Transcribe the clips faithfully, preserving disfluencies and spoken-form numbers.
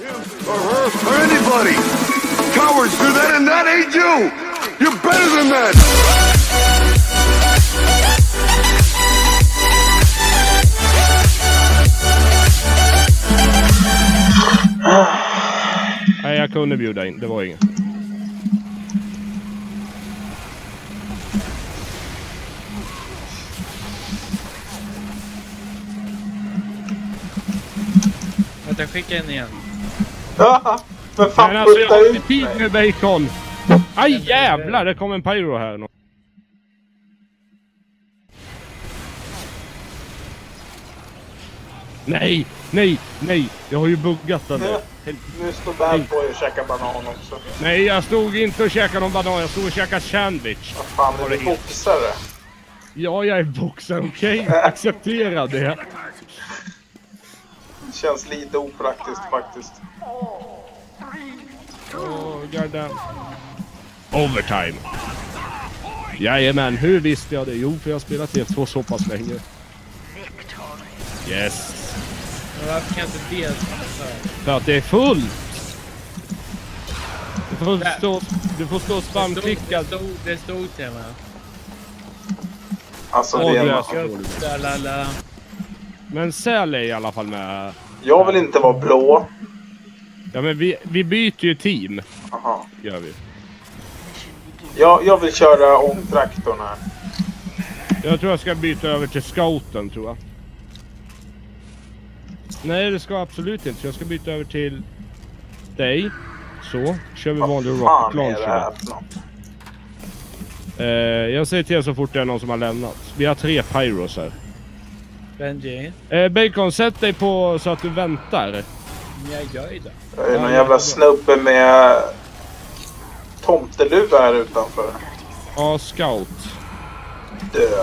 Or her, or anybody. Cowards do that and that ain't you. You're better than that. Nej, jag kunde bjuda in. Det var inget. Vänta, skicka in igen. Men fan, Men alltså, jag har putta inte ut tid mig. med bacon. Aj, jävlar, det kom en pyro här. Nej, nej, nej. Jag har ju buggat den där. Nu står Bad Boy och käkar banan också. Nej, jag stod inte och käkade någon banan. Jag stod och käkade sandwich. Vad fan, är du boxare? Ja, jag är boxare, okej? Okay? Acceptera det. Det känns lite opraktiskt faktiskt. Oh, goddamn. Overtime. Jajamän, hur visste jag det? Jo, för jag har spelat T F två så pass länge. Yes. Men varför kan jag inte delta? För att det är fullt. Du får stå, du får stå spamklickad. Det stod, det stod till mig. Alltså, Åh, det är du är en... så dålig. Lalala. Men Säl är i alla fall med. Jag vill inte vara blå. Ja, men vi, vi byter ju team. Aha. Gör vi. Jag, jag vill köra om traktorn här. Jag tror jag ska byta över till scouten, tror jag. Nej, det ska jag absolut inte. Jag ska byta över till dig. Så, kör vi vanlig rocket Vad fan är det här launcher. för något? Eh, jag säger till er så fort det är någon som har lämnat. Vi har tre pyros här. Benji. Eh, Bacon, sätt dig på så att du väntar. Jag gör ju det. Det är någon jävla snubbe med tomteluva här utanför. Ja, scout. Dö.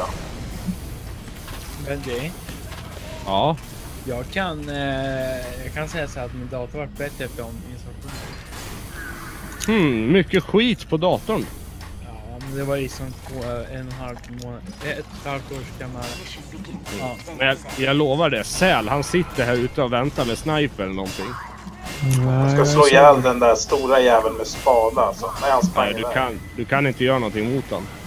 Benji. Ja. Jag kan, eh, jag kan säga så att min dator varit bättre efter ominstallation. Hmm, mycket skit på datorn. Ja, men det var liksom två, en och en halv månad, ett och ett halvt års gammal. Ja. Men jag, jag lovar det, Säl, han sitter här ute och väntar med sniper eller någonting. Jag ska slå ihjäl den där stora jäveln med spada alltså. Nej, han sprang Nej, du iväg. kan, du kan inte göra någonting mot honom.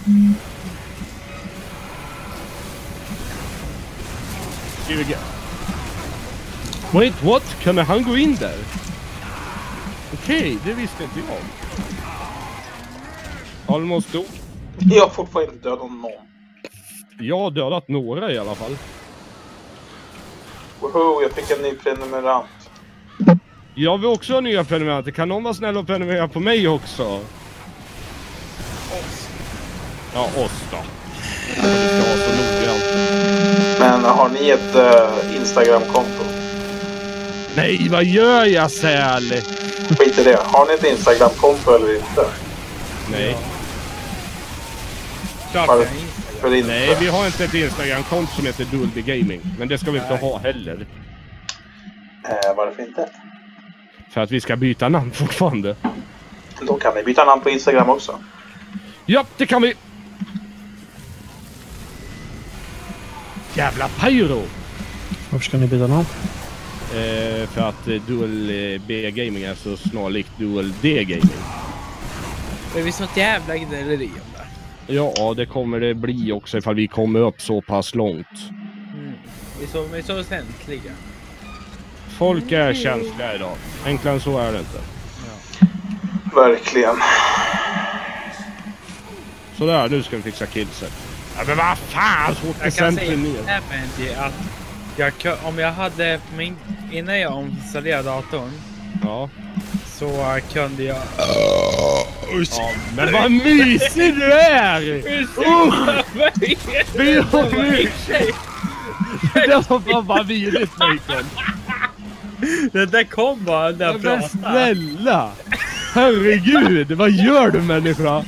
Here we go. Wait, what? Kan han gå in där? Okej, okay, det visste inte jag. Almost dog. Jag har fortfarande inte dödat någon. Jag har dödat några i alla fall. Woho, jag fick en ny prenumerant. Jag vill också ha nya prenumeranter. Kan någon vara snäll och prenumerera på mig också? Oss. Ja, oss då. Det ska vara så noggrant. Men har ni ett uh, Instagram-konto? Nej, vad gör jag, Säl? Skit i det. Har ni ett Instagram-konto eller inte? Nej. Klart Var- jag är Instagram. För inte. Nej, vi har inte ett Instagram-konto som heter Dualby Gaming. Men det ska vi inte Nej. ha heller. Eh, varför inte? För att vi ska byta namn fortfarande. Då kan ni byta namn på Instagram också. Ja, det kan vi. Jävla pyro. Varför ska ni byta namn? Eh, för att eh, Dual eh, B Gaming är så snarlikt Dual D Gaming. Det är vi sånt jävla gnälleri om det. Ja, det kommer det bli också ifall vi kommer upp så pass långt. Mm. Vi är så, vi är så väsentliga. Folk är känsliga idag. Enklare än så är det inte. Ja. Verkligen. Sådär, nu ska vi fixa killset. Ja, men vad fan, så åker Jag kan säga centrum ner. här, Benji, att jag, kö- om jag hade min, innan jag installerade datorn Ja. så kunde jag... Ja, men vad mysig du är! Usch! Be om ursäkt! Det var fan bara vidrigt, Bacon. Det där kom bara när jag Men pratade. snälla! Herregud, vad gör du, människa?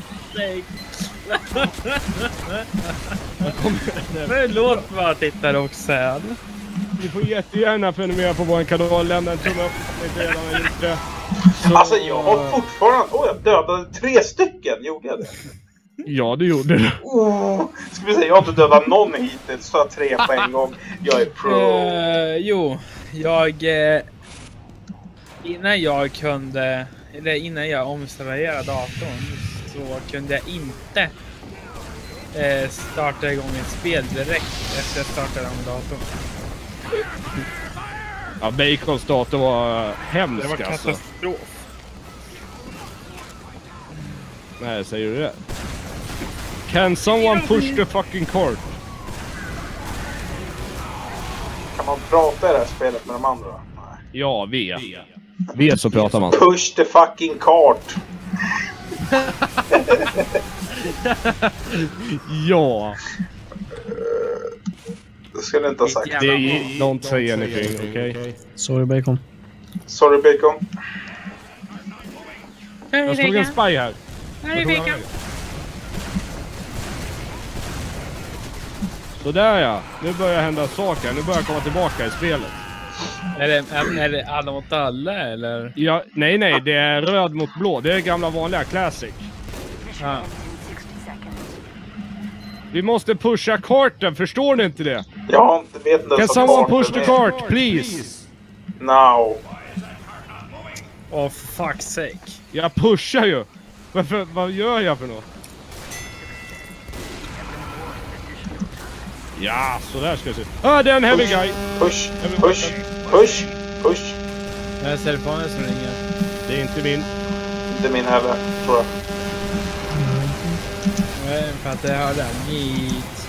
Men låt mig titta också sen. Ni får jättegärna prenumerera på vår kanal, lämna en tumme upp om ni inte redan har gjort det. Så... Alltså jag har fortfarande... Åh, jag dödade tre stycken. Gjorde jag det? Ja, det gjorde du. Oh, ska vi säga, jag har inte dödat någon hittills. Så tre på en gång. Jag är pro. Uh, jo, jag... Uh, innan jag kunde, eller innan jag omstallerade datorn så kunde jag inte eh, starta igång ett spel direkt efter att jag startade om datorn. Ja, Bacons dator var hemsk. Det var alltså. katastrof. Nej, säger du det? Can someone push the fucking cart? Kan man prata i det här spelet med de andra? Nej. Ja, V. V så pratar man. Push the fucking cart! Ja. Det skulle jag inte ha sagt. Det är don't say anything, okej? Okay? Sorry, Bacon. Sorry, Bacon. Jag såg en spy här. Här är Bacon. Så där ja. Nu börjar hända saker. Nu börjar jag komma tillbaka i spelet. Är det, är, är det alla mot alla eller? Ja, nej, nej. Det är röd mot blå. Det är gamla vanliga classic. Ja. Vi måste pusha karten. Förstår ni inte det? Jag vet inte. Can someone push the cart, please? Now. Oh, for fuck's sake. Jag pushar ju. Varför, vad gör jag för något? Ja, så där ska jag se. Ah, det är en heavy guy. Push, push, push, push. Jag ser telefonen som ringer. Det är inte min. Inte min heller, tror jag. Nej, för att jag hörde nit.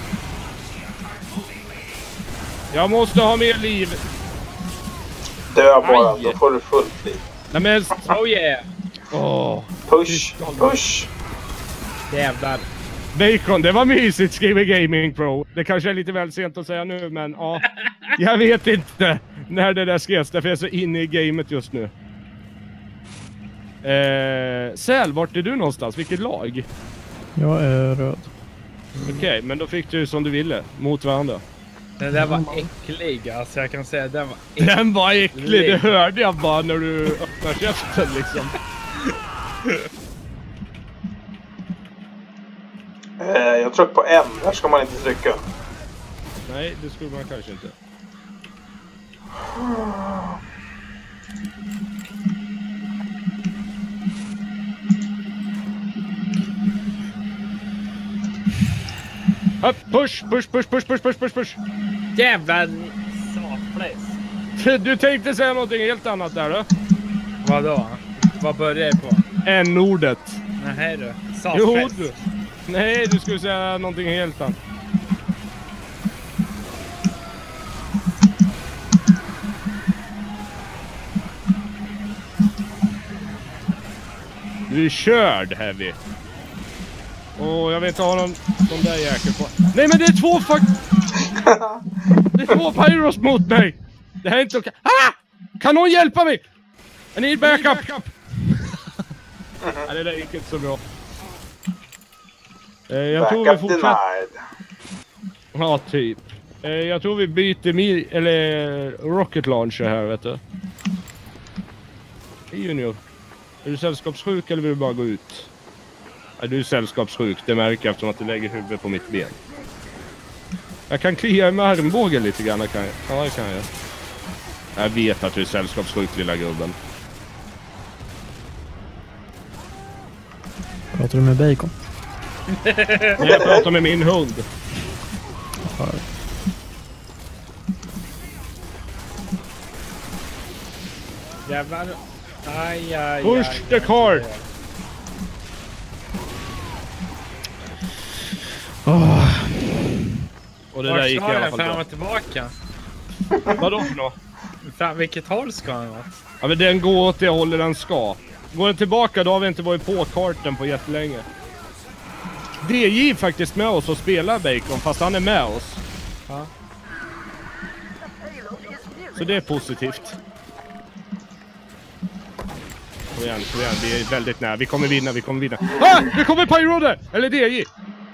Jag måste ha mer liv. Dö bara, Aj. då får du fullt liv. Nej men... Oh yeah. Åh. Push, push. Jävlar. Bacon, det var mysigt, skriver Gaming Pro. Det kanske är lite väl sent att säga nu, men ja. Jag vet inte när det där skrevs, därför jag är så inne i gamet just nu. Eh, Säl, vart är du någonstans? Vilket lag? Jag är röd. Okej, okay, men då fick du som du ville, mot varandra. Den där var äcklig, alltså jag kan säga den var äcklig. Den var äcklig, det hörde jag bara när du öppnade käften liksom. Eh, jag trycker på en, där ska man inte trycka. Nej, det skulle man kanske inte. Upp, push, push, push, push, push, push, push, push. Jävlar satfläs. Du tänkte säga någonting helt annat där då? Vadå? Vad börjar det på? N-ordet. Nej du. Jo Satfläs. du. Nej, du skulle säga någonting helt annat. Du är körd, Heavy. Åh, jag vet inte ha någon sån där jäkel på. Nej, men det är två fuck... Det är två pyros mot mig. Det här är inte okej. Ah! Kan någon hjälpa mig? I need backup. Nej, det där gick inte så bra. Eh, jag tror vi Backup fortsätter... denied. Ja, typ. Eh, jag tror vi byter mil... Eller... Rocket launcher här, vet du. Hey, Junior. Är du sällskapssjuk eller vill du bara gå ut? Ja, du är sällskapssjuk, det märker jag eftersom att du lägger huvudet på mitt ben. Jag kan klia med armbågen lite grann, kan jag. Ja, det kan jag. Jag vet att du är sällskapssjuk, lilla gubben. Pratar du med Bacon? Nej, jag pratar med min hund. Ja. Jävlar. Aj, aj, Push aj, the aj, cart. aj. Oh. Och det Vart där gick i ska alla den fall fram bra. och tillbaka? Vadå för något? Fram, vilket håll ska den åt? Ja, men den går åt det hållet den ska. Går den tillbaka, då har vi inte varit på karten på jättelänge. D J är faktiskt med oss och spelar Bacon, fast han är med oss. Ja. Så det är positivt. Kom igen, kom igen, vi är väldigt nära. Vi kommer vinna, vi kommer vinna. Ah! Det kommer Pyro där! Eller D J!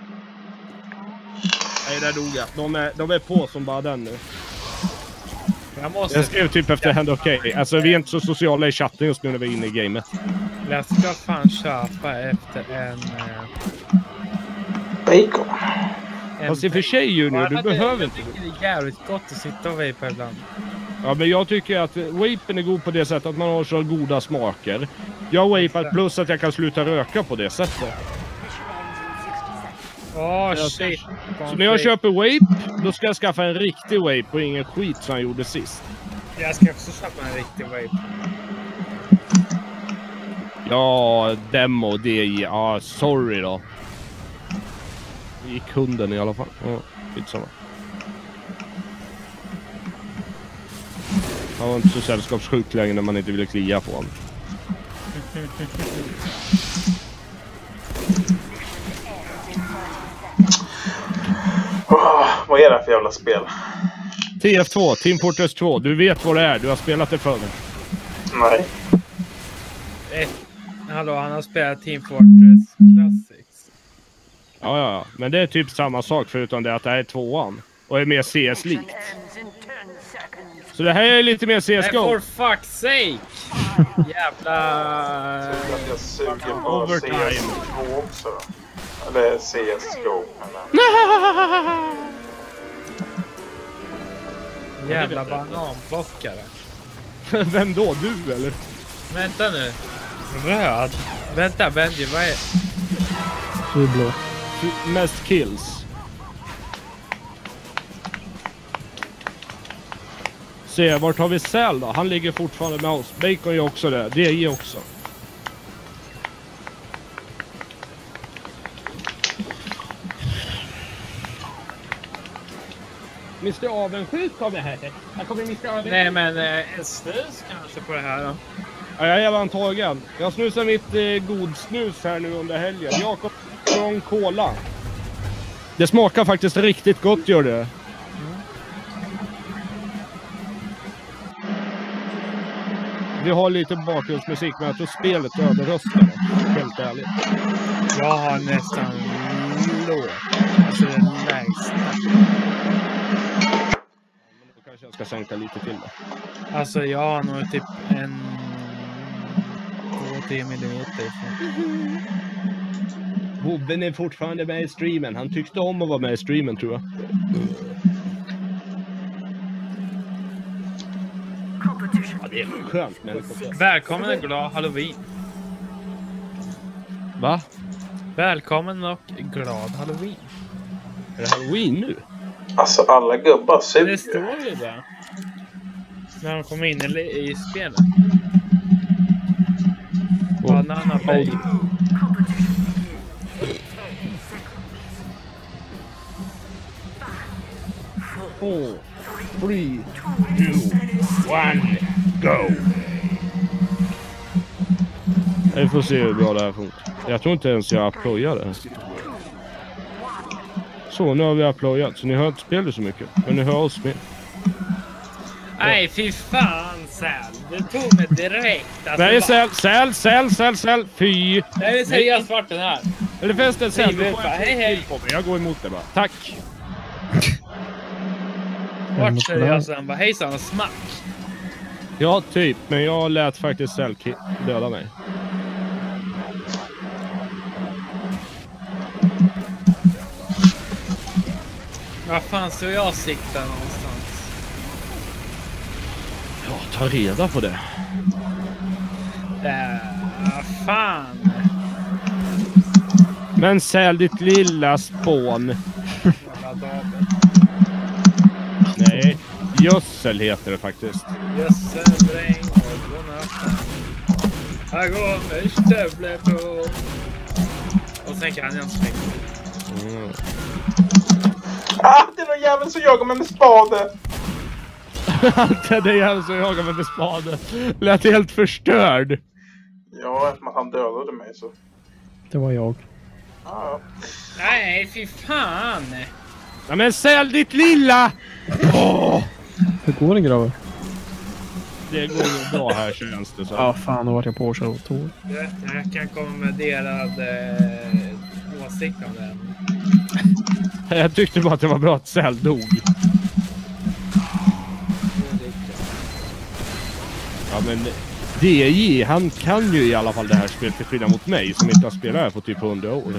Nej, där dog jag. De är, de är på som bara den nu. Jag måste... Jag skrev typ efter hände okej. Okay. Alltså vi är inte så sociala i chatten just nu när vi är inne i gamet. Jag ska fan köpa efter en... eh, Bacon. en Fast i och för sig Junior, du Ja, behöver det, inte. Det är jävligt gott att sitta och vejpa ibland. Ja, men jag tycker att vapen är god på det sättet att man har så goda smaker. Jag har vapat plus att jag kan sluta röka på det sättet. Åh, oh, shit. Så när jag köper vape, då ska jag skaffa en riktig vape och ingen skit som jag gjorde sist. Jag ska också köpa en riktig vape. Ja, demo, D J. Ja, sorry då. I kunden i alla fall. Ja, skitsamma. Han var inte så sällskapssjuk längre när man inte ville klia på honom. Oh, vad är det för jävla spel? T F två, Team Fortress två. Du vet vad det är, du har spelat det förr. Nej. Eh, hallå, han har spelat Team Fortress Classics. Ja, ja, ja. Men det är typ samma sak förutom det att det här är tvåan. Och är mer C S-likt. Så det här är lite mer C S G O. For fuck's sake! Jävla... Att jag suger på Overtime. C S två också då. Eller C S G O. Jävla bananplockare. Vem då? Du eller? Vänta nu. Röd? Vänta, Benji, vad är... Du är blå. Mest kills. Se, vart har vi Säl då? Han ligger fortfarande med oss. Bacon är också det. D J också. mister Avensjuk kommer här. Här kommer mister Avensjuk. Nej, men eh, en snus kanske på det här då. Ja, jag är redan tagen. Jag snusar mitt eh, god snus här nu under helgen. Jakob från Cola. Det smakar faktiskt riktigt gott, gör det. Vi har lite bakgrundsmusik, men jag tror spelet överröstar. Helt ärligt. Jag har nästan låg. Alltså den lägsta. Då kanske jag ska sänka lite till då. Alltså jag har nog typ en... två till tre millimeter ifrån. Bobben är fortfarande med i streamen. Han tyckte om att vara med i streamen, tror jag. Ja, det är skönt med en kontakt. Välkommen och glad Halloween. Va? Välkommen och glad Halloween. Är det Halloween nu? Alltså alla gubbar suger. Det står ju där. När de kommer in i, i spelet. Banana Bay. Four, three, two, one, go! Vi får se hur bra det här funkar. Jag tror inte ens jag applojade. Så, nu har vi applojat. Så ni hör inte spelet så mycket. Men ni hör oss med. Nej, fy fan, Säl. Det tog mig direkt. Alltså, Nej, Säl, Säl, Säl, Säl, Säl. Fy! Nej, det är seriöst vart den här. Eller förresten, Säl, du får Hej, hej. på mig. Jag går emot det bara. Tack! Vart seriöst den bara, hejsan och smack. Ja, typ. Men jag lät faktiskt Säl döda mig. Vad fan så jag siktar någonstans? Ja, ta reda på det. Äh, fan. Men Säl, ditt lilla spån. Jävla David. Nej, gödsel heter det faktiskt. Gödselbräng och godnatten. Här går med stövle på. Och sen kan jag inte springa. Mm. Ah, det är någon jävel som jagar mig med spade. Allt är det jävla som jagar mig med spade. Lät helt förstörd. Ja, eftersom han dödade mig så. Det var jag. Ah. Nej, fy fan. Ja, men Säl, ditt lilla! Åh! Hur går det, grabbar? Det går ju bra här, känns det så. Ja, fan, då vart jag på så tog. Jag, jag kan komma med delad eh, åsikt om den. Jag tyckte bara att det var bra att Säl dog. Ja, men D J, han kan ju i alla fall det här spelet till skillnad mot mig som inte har spelat här på typ hundra år.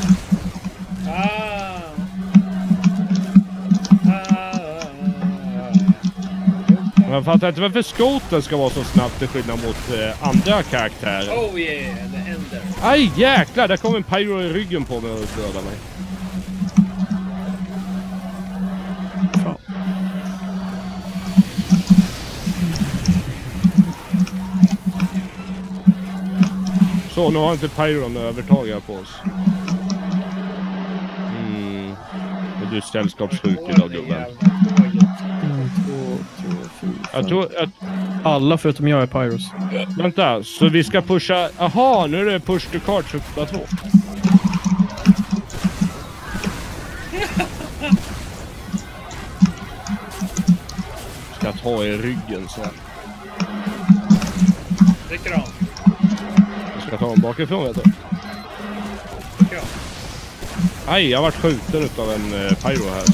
Ah. Ah. Jag fattar inte varför skoten ska vara så snabbt till skillnad mot eh, andra karaktärer. Oh yeah, det händer. Aj jäklar, där kom en pyro i ryggen på mig och dödade mig. Fan. Så, nu har inte pyron övertaget på oss. Mm. Är du sällskapssjuk idag, gubben? En, två, tre, fyra, Jag tror att... alla förutom jag är Pyros. Vänta, så vi ska pusha... Aha, nu är det push to card tjugotvå. Ska ta i ryggen sen. Trycker av. Jag ska ta honom bakifrån, vet du. Trycker av. Aj, jag har varit skjuten utav en uh, pyro här.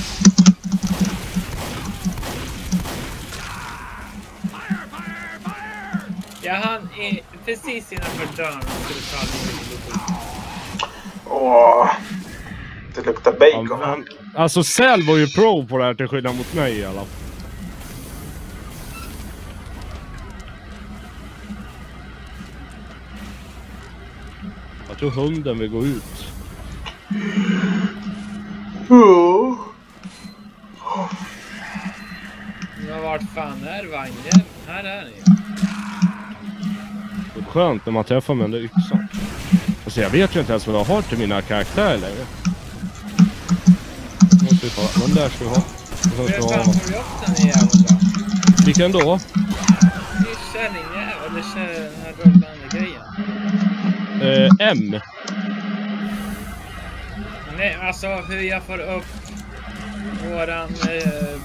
Ja, han är precis innanför dörren och skulle ta lite. Åh, det luktar bacon. Ja, alltså, Säl var ju pro på det här till skillnad mot mig i alla fall. Jag tror hunden vill gå ut. Oh. Ja, vart fan är vagnen? Här är ni. Det är skönt när man träffar med den där yxan. Alltså jag vet ju inte ens vad jag har till mina karaktärer längre. Måste vi ta. Den där ska vi ha. Hur fan får vi upp den i jäveln då? Vilken då? Det är kärringjäveln, eller kär, den här rullande grejen. Eh, M. Nej, alltså hur jag får upp våran... Eh,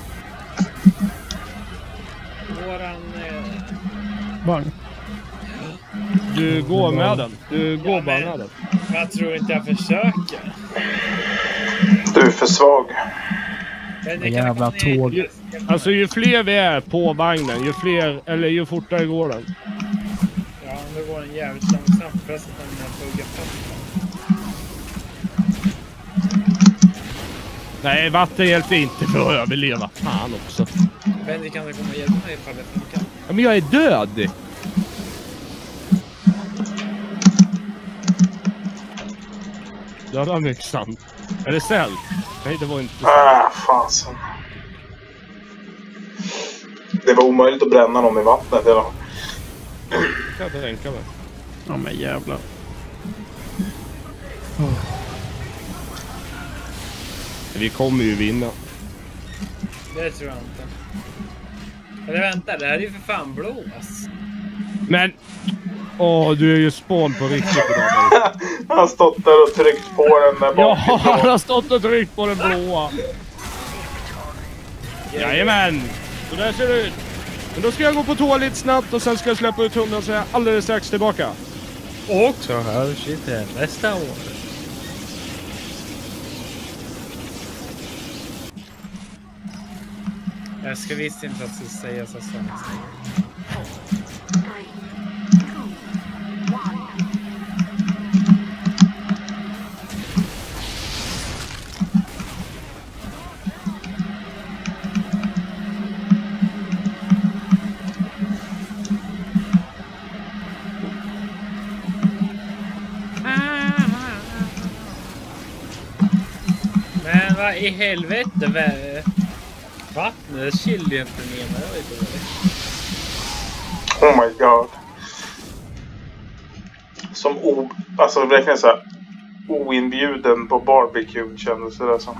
våran... Eh, Vagn. Du går med den. Du går Ja, bara men- med den. jag tror inte jag försöker. Du är för svag. Men det Jävla kan komma ner- tåg. Alltså ju fler vi är på vagnen, ju fler, eller ju fortare går den. Ja, då går den jävligt långsamt. Förresten den här buggen fast. Nej, vatten hjälper inte för att överleva. Fan också. Benny, kan du komma och hjälpa mig ifall det funkar? Ja, men jag är död. Döda myxan. Är det Säl? Nej, det var inte Säl. Ah, fasen. Det var omöjligt att bränna dem i vattnet idag. Kan jag tänka mig. Ja men jävlar. Vi kommer ju vinna. Det tror jag inte. Eller vänta, det här är ju för fan blås. Men... Åh, du är ju spawn på riktigt idag. Han har stått där och tryckt på den där Ja, bakifrån. han har stått och tryckt på den blåa. Jajamän. Så där ser det ut. Men då ska jag gå på toa lite snabbt och sen ska jag släppa ut hunden och säga alldeles strax tillbaka. Och så hörs vi till nästa år. Jag ska visst inte att säga så sånt. Men vad i helvete, vad... Vattnet chillar ju inte ner mig, det var ju dåligt. Oh my god. Som o... Alltså verkligen så här oinbjuden på barbecue kändes det där som.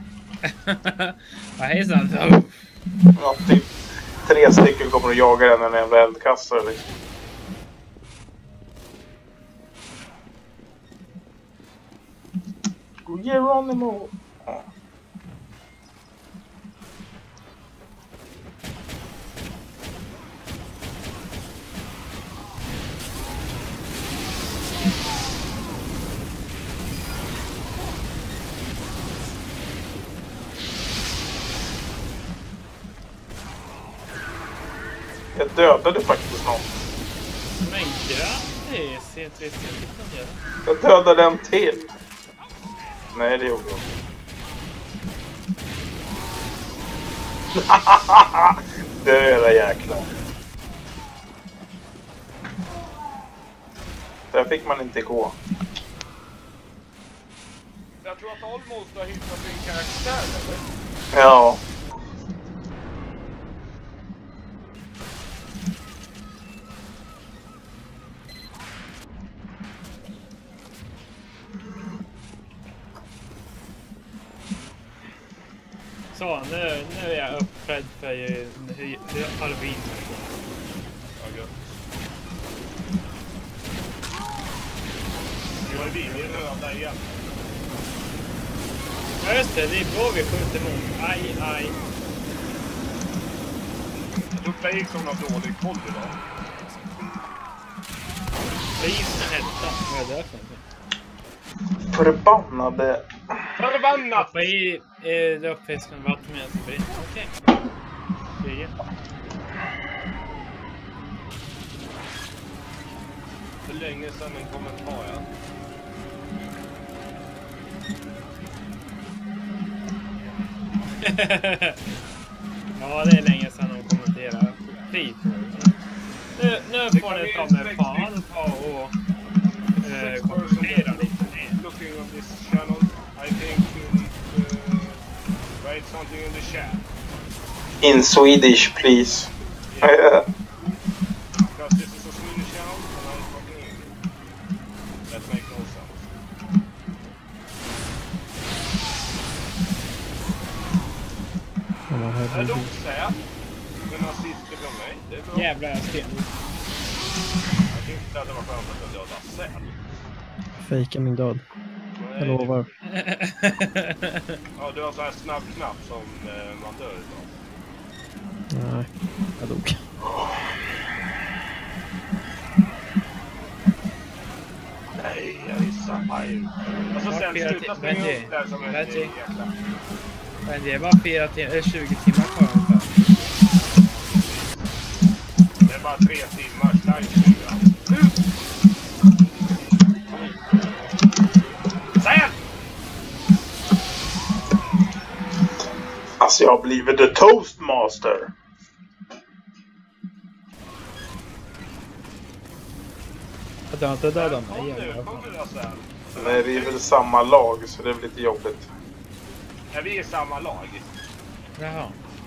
Ja, hejsan. Ja, typ tre stycken kommer att jaga den när en eldkastare liksom. Geronimo. Ja. Jag dödade faktiskt någon. Men grattis! C tre sexton gör det. Jag dödade en till. Nej, det gjorde jag. Döda jäklar. Där fick man inte gå. Jag tror att Almost har hittat sin karaktär, eller? Ja. Så, nu, nu är jag uppfödd för ju- hur hur Alvin. Ja, gött. Nu är vi i röda igen. Ja just det, det är blå vi skjuter mot. Aj, aj. Luktar gick som någon dålig koll idag. Det är isen hetta. Vad är det för någonting? Förbannade. Förbannat! Hoppa i eh, röpfisk med vatten med en sprit. Okej. Det är För länge sedan en kommentar, ja. Ja, det är länge sedan de kommenterade. Fint. Nu, nu får ni ta med fan ta och eh, kommentera lite mer. Looking on this channel, I think you need to write something in the chat. In Swedish, please. Because this is a Swedish channel and I'm talking English. That makes no sense. Ja, men här Jag blir dog det- säl. Men nazister från mig, det är bra. Jävlar, jag sten. Jag tänkte att det var skönt att jag dödade säl. Fejka min död. Jag lovar. Ja, du har sån här snabb knapp som eh, man dör utav. Nej, jag dog. Nej, jag gissar mig. Alltså sen Fyra sluta till- springa Benji. upp där som en Benji. jäkla... Men det är bara fyra timmar, eller tjugo timmar kvar ungefär. Det är bara tre timmar livestream. Säl! Alltså jag har blivit the toastmaster. Att jag inte dödat Kom mig nu, igen. kom nu då säl. Nej, vi är väl samma lag så det är lite jobbigt. Är vi i samma lag? Jaha.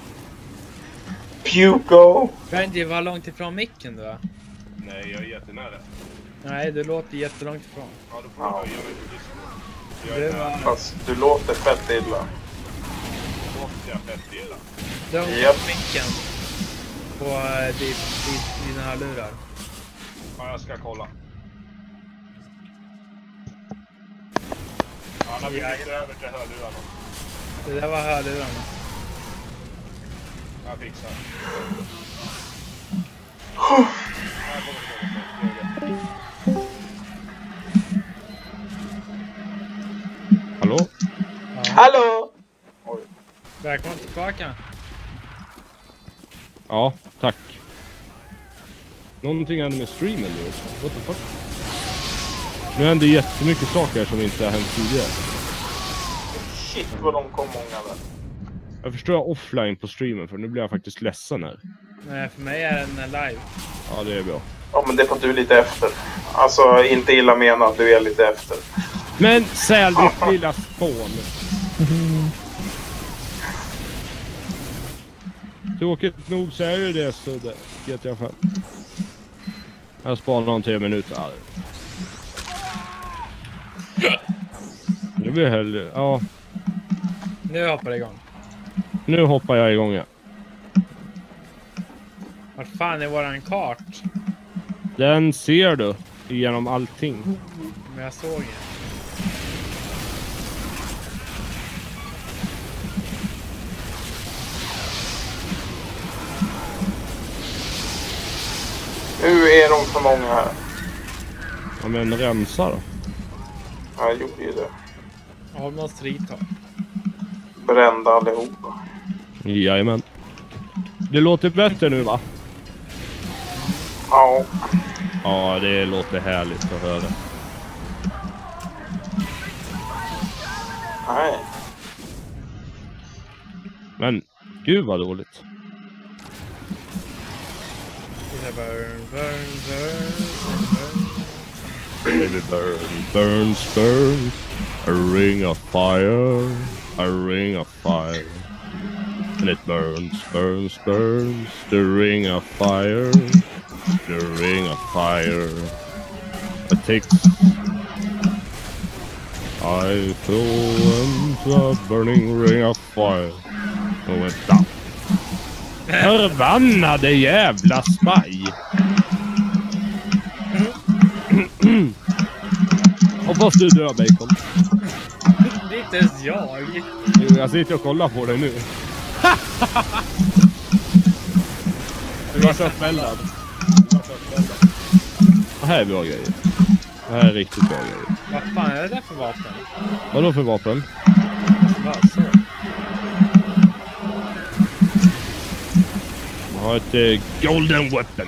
Pugo. Benji, var långt ifrån micken du va? Nej, jag är jättenära. Nej, du låter jättelångt ifrån. Ja, då får jag höja mig på disco. Jag Det är nära. var... Fast du låter fett illa. Låter jag fett illa? Långt Japp. ifrån micken. På uh, dit, dit, dina hörlurar. Ja, jag ska kolla. Han har blivit över till hörlurarna. Det där var hörlurarna. Jag fixar. Här kommer det något. Hallå? Ja. Hallå! Oj. Välkommen tillbaka. Ja, tack. Någonting hände med streamen nu. What the fuck? Nu händer jättemycket saker som inte har hänt tidigare. Shit vad de kom många där. Jag förstår jag offline på streamen för nu blir jag faktiskt ledsen här. Nej, för mig är den live. Ja, det är bra. Ja men det får du lite efter. Alltså inte illa menat, du är lite efter. Men säl ditt lilla spån. Tråkigt nog så är det det så det G T A fem. Jag spanar om tre minuter. Nu blir det hellre. Ja, Nu hoppar det igång. nu hoppar jag igång igen. Vart fan är våran kart? Den ser du genom allting. Men jag såg det. Nu är de för många här. Ja, men rensa då. Ja, jag gjorde ju det. Almost retard. Brända allihopa. Jajamän. Det låter bättre nu va? Ja. Ja, det låter härligt att höra. Nej. Men gud vad dåligt. Burn, burn, burn, burn. Baby burn, burns, burns. A ring of fire, a ring of fire. And it burns, burns, burns. The ring of fire, the ring of fire. It takes... I fell into a burning ring of fire. Och vänta. Förbannade jävla spaj! Hoppas du dör, Bacon. Det är inte ens jag. Jo, jag sitter och kollar på dig nu. Du var så fällad. Du var så fällad. Det här är bra grejer. Det här är riktigt bra grejer. Vad fan är det där för vapen? Vadå för vapen? Vad så? Jag har ett uh, golden weapon.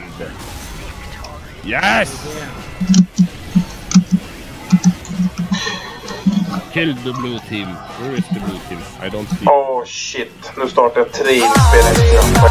Yes! Kill the blue team. Where is the blue team? I don't see. Oh shit, nu startar jag tre inspelningar.